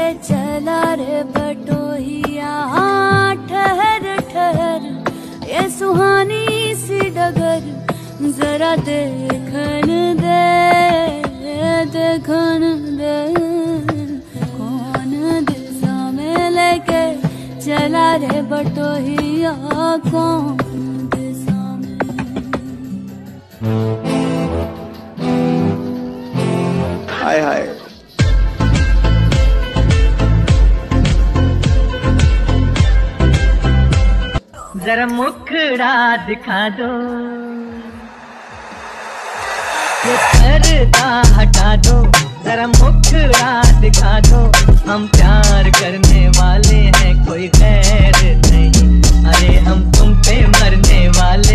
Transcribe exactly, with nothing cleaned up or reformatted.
चला रे बटोहिया। हाँ ठहर ठहर ये सुहानी सी डगर जरा देखन दे देखन दे। कौन दिशा में लेके चला रे बटोहिया, कौन दिशा में। हाय हाय जरा मुखड़ा दिखा दो, ये पर्दा हटा दो, जरा मुखड़ा दिखा दो। हम प्यार करने वाले हैं, कोई गैर नहीं। अरे हम तुम पे मरने वाले